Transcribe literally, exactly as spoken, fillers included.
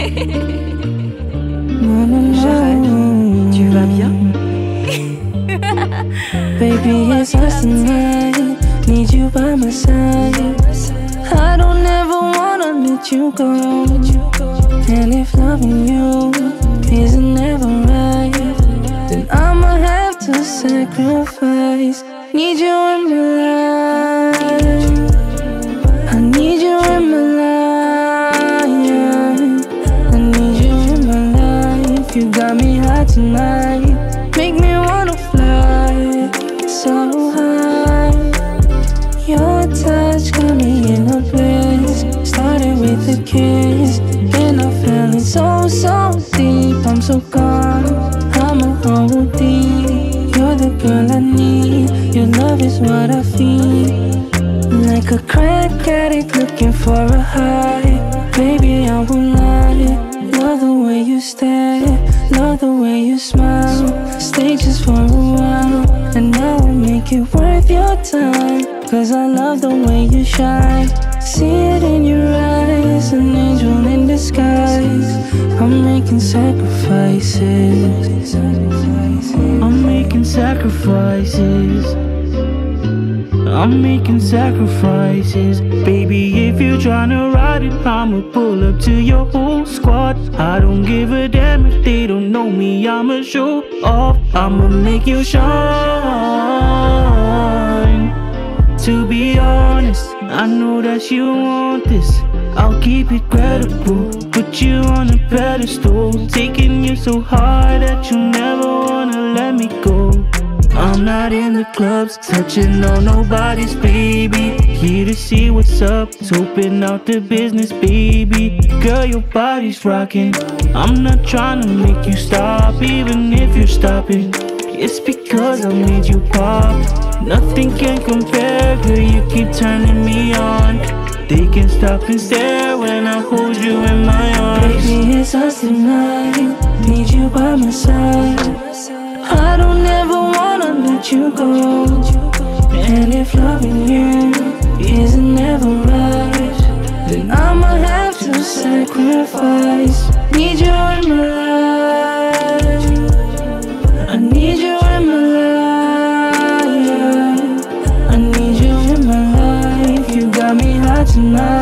Jérôme, tu vas bien? Baby, it's us tonight. Need you by my side. I don't ever wanna let you go. And if loving you isn't ever right, then I'ma have to sacrifice. Need you in my life. I need you in my life. I need you in my life. You got me high tonight. Make me wanna fly so high. Your touch got me in a bliss. Started with a kiss, then I fell in so, so deep. I'm so gone, I'm a whole deep. You're the girl I need, your love is what I feel. Like a crack addict looking for a high. Baby, I won't lie. Love the way you stare, love the way you smile. Stay just for a while, and I will make it worth your time. Cause I love the way you shine. See it in your eyes, an angel in disguise. I'm making sacrifices. I'm making sacrifices. I'm making sacrifices. Baby, if you're tryna ride it, I'ma pull up to your whole squad. I don't give a damn if they don't know me, I'ma show off. I'ma make you shine. To be honest, I know that you want this. I'll keep it credible, put you on a pedestal. Taking you so hard that you never wanna let me go. I'm not in the clubs, touching on nobody's baby. Here to see what's up, scoping out the business, baby. Girl, your body's rocking. I'm not trying to make you stop, even if you're stopping. It's because I made you pop. Nothing can compare, girl, you keep turning me on. They can stop and stare when I hold you in my arms. Baby, it's us tonight. Need you by my side. I don't ever wanna let you go. And if loving you isn't ever right, then I'ma have to sacrifice. Need you in my life. I need you in my life. I need you in my life. You got me high tonight.